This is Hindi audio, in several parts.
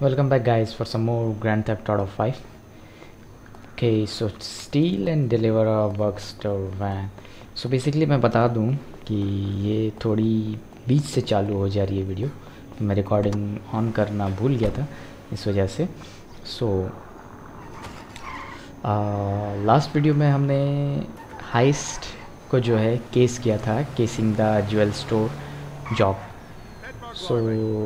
Welcome back guys for some more Grand Theft Auto 5. Okay, so steal and deliver a Buckster van. So basically मैं बता दूं कि ये थोड़ी बीच से चालू हो जा रही है वीडियो। मैं रिकॉर्डिंग ऑन करना भूल गया था इस वजह से। सो लास्ट वीडियो में हमने हाइस्ट को जो है केस किया था, casing the jewel store job. So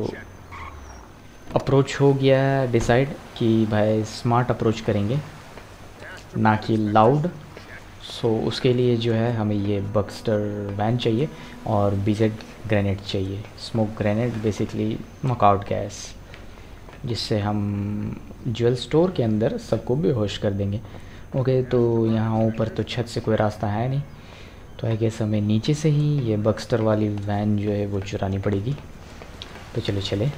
approach हो गया डिसाइड कि भाई स्मार्ट अप्रोच करेंगे ना कि लाउड। सो उसके लिए जो है हमें ये बक्स्टर वैन चाहिए और बीजेड ग्रेनेड चाहिए, smoke grenade basically knockout gas, जिससे हम ज्वेल स्टोर के अंदर सबको बेहोश कर देंगे। ओके, तो यहाँ ऊपर तो छत से कोई रास्ता है नहीं, तो आई गेस हमें नीचे से ही ये बक्स्टर वाली वैन जो है वो चुरानी पड़ेगी। तो चलो चले।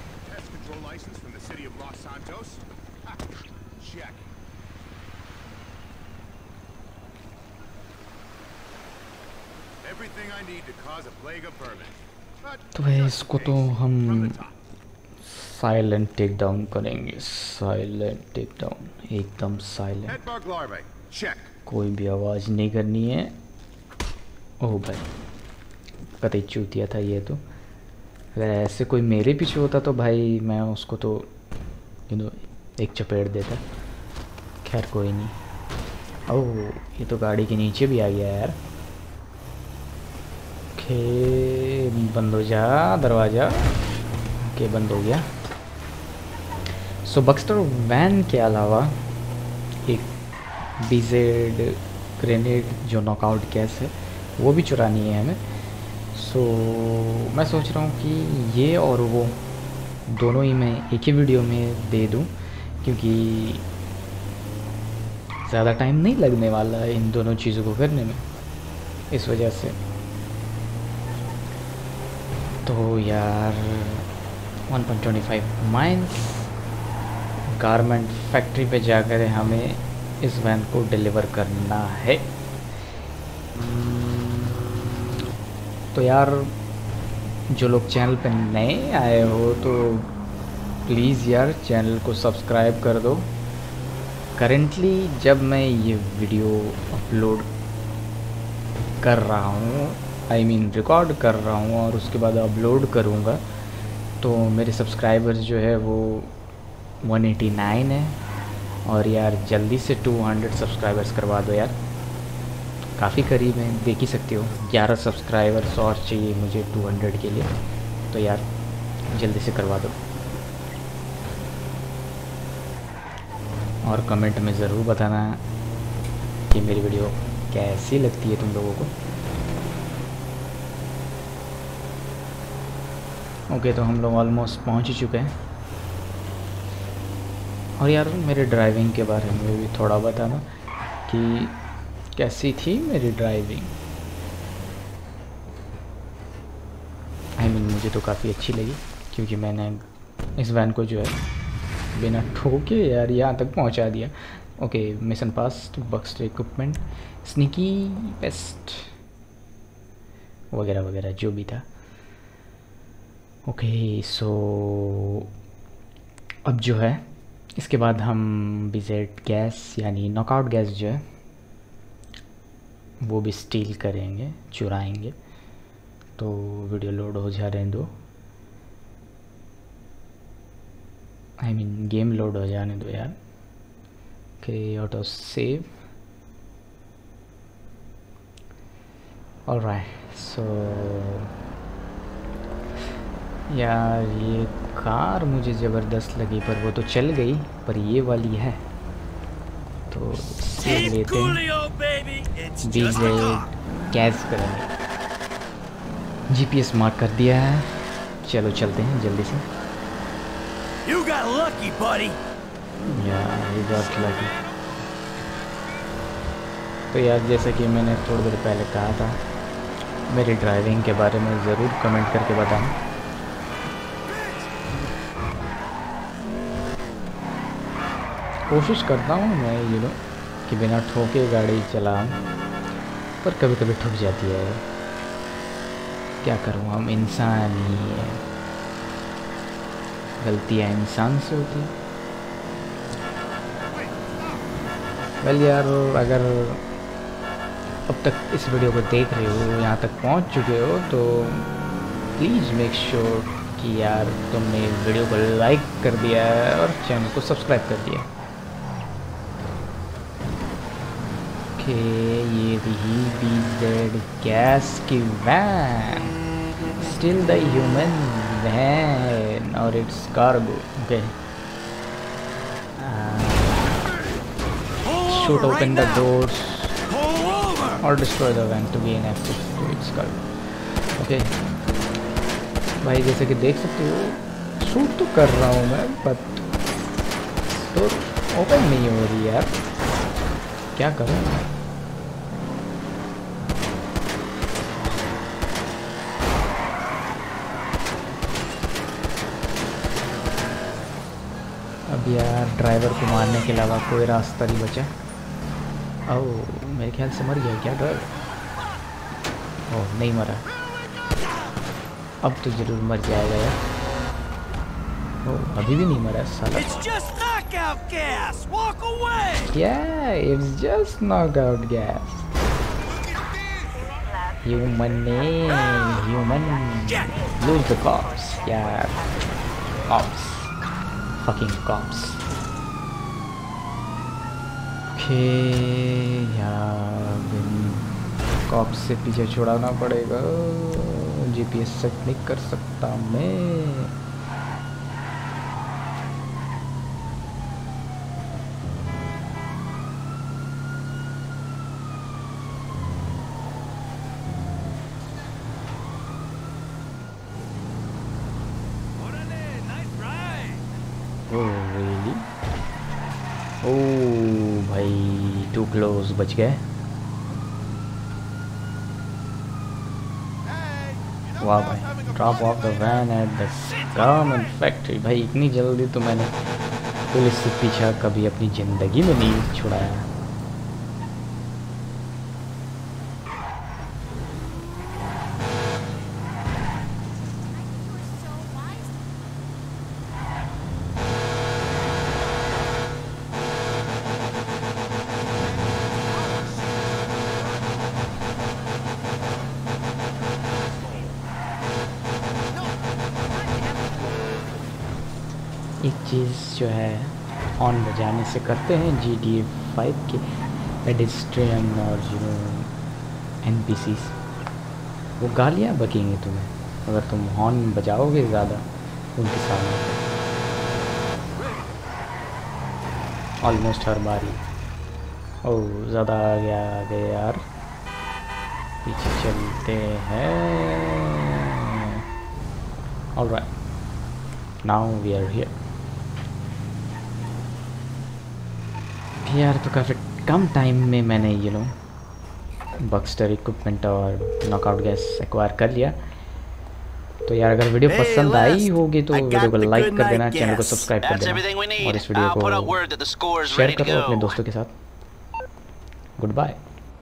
तो भाई इसको तो हम साइलेंट टेक डाउन करेंगे, साइलेंट टेक डाउन, एकदम साइलेंट, कोई भी आवाज़ नहीं करनी है। ओह भाई कतई चूतिया था ये तो। अगर ऐसे कोई मेरे पीछे होता तो भाई मैं उसको तो एक चपेट देता। खैर कोई नहीं। ओह ये तो गाड़ी के नीचे भी आ गया यार। ओके बंद हो जा दरवाज़ा। ओके बंद हो गया। सो बक्स्टर वैन के अलावा एक बीजेड ग्रेनेड जो नॉकआउट गैस है वो भी चुरानी है हमें। सो मैं सोच रहा हूँ कि ये और वो दोनों ही मैं एक ही वीडियो में दे दूँ, क्योंकि ज़्यादा टाइम नहीं लगने वाला है इन दोनों चीज़ों को करने में, इस वजह से। तो यार 1.25 माइल्स गारमेंट फैक्ट्री पे जाकर हमें इस वैन को डिलीवर करना है। तो यार जो लोग चैनल पे नए आए हो तो प्लीज़ यार चैनल को सब्सक्राइब कर दो। करेंटली जब मैं ये वीडियो अपलोड कर रहा हूँ, आई मीन रिकॉर्ड कर रहा हूँ और उसके बाद अपलोड करूँगा, तो मेरे सब्सक्राइबर्स जो है वो 189 है। और यार जल्दी से 200 सब्सक्राइबर्स करवा दो यार, काफ़ी करीब है, देख ही सकते हो। 11 सब्सक्राइबर्स और चाहिए मुझे 200 के लिए, तो यार जल्दी से करवा दो। और कमेंट में ज़रूर बताना कि मेरी वीडियो कैसी लगती है तुम लोगों को। ओके तो हम लोग ऑलमोस्ट पहुंच ही चुके हैं। और यार मेरे ड्राइविंग के बारे में भी थोड़ा बताना कि कैसी थी मेरी ड्राइविंग। आई मीन मुझे तो काफ़ी अच्छी लगी, क्योंकि मैंने इस वैन को जो है बिना ठोके यार यहाँ तक पहुँचा दिया। Okay mission pass two Bugstars equipment, sneaky best वगैरह वगैरह जो भी था। ओके सो अब जो है इसके बाद हम बीजेड गैस यानी नॉकआउट गैस जो है वो भी स्टील करेंगे, चुराएंगे। तो वीडियो लोड हो जा रहे दो, आई मीन गेम लोड हो जाने दो यार। Okay auto save. Alright so यार ये कार मुझे ज़बरदस्त लगी, पर वो तो चल गई, पर ये वाली है तो इससे लेते हैं, बीजेड गैस करेंगे। जीपीएस मार्क कर दिया है, चलो चलते हैं जल्दी से। You got lucky, buddy. Yeah, you got lucky. तो यार जैसा कि मैंने थोड़ी देर पहले कहा था, मेरी ड्राइविंग के बारे में ज़रूर कमेंट करके बताना। कोशिश करता हूँ मैं कि बिना ठोके गाड़ी चलाऊं, पर कभी कभी ठुक जाती है। क्या करूँ, हम इंसान ही हैं। गलतियाँ इंसान से होती हैं। वेल यार, अगर अब तक इस वीडियो को देख रहे हो, यहाँ तक पहुँच चुके हो, तो प्लीज़ मेक श्योर कि यार तुमने वीडियो को लाइक कर दिया है और चैनल को सब्सक्राइब कर दिया। ओके, ये रही BZ गैस की van, steal the human van और its cargo. Okay, shoot open the doors or destroy the van to gain access to its cargo। Okay भाई, जैसे कि देख सकते हो शूट तो कर रहा हूँ मैं, बट डोर ओपन नहीं हो रही यार, क्या करूँ? अब यार ड्राइवर को मारने के अलावा कोई रास्ता नहीं बचा। ओह, मेरे ख्याल से मर गया क्या ड्राइवर? ओह, नहीं मरा, अब तो जरूर मर जाएगा यार। ओह, अभी भी नहीं मरा साला। Yeah, it's just knockout gas. Human, lose the cops. Yeah, cops, fucking cops. Okay, यार कॉप्स से पीछे छुड़ाना पड़ेगा। GPS सेट नहीं कर सकता मैं। Oh really? ओह भाई, टू क्लोज, बच गए। वाह भाई, drop off the van at the garment factory. भाई इतनी जल्दी तो मैंने पुलिस से पीछा कभी अपनी ज़िंदगी में नहीं छुड़ाया। एक चीज़ जो है हॉर्न बजाने से करते हैं GTA 5 के पेडेस्ट्रियन और जो NPCs, वो गालियाँ बकेंगे तुम्हें अगर तुम हॉर्न बजाओगे ज़्यादा उनके सामने। ऑलमोस्ट हर बारी। ओह, ज़्यादा आ गया यार, पीछे चलते हैं। Alright, now we are here. यार तो काफ़ी कम टाइम में मैंने बक्स्टर इक्विपमेंट और नॉकआउट गैस एक्वायर कर लिया। तो यार अगर वीडियो पसंद आई होगी तो वीडियो को लाइक कर देना, चैनल को सब्सक्राइब कर देना और इस वीडियो को शेयर करो अपने दोस्तों के साथ। Good bye.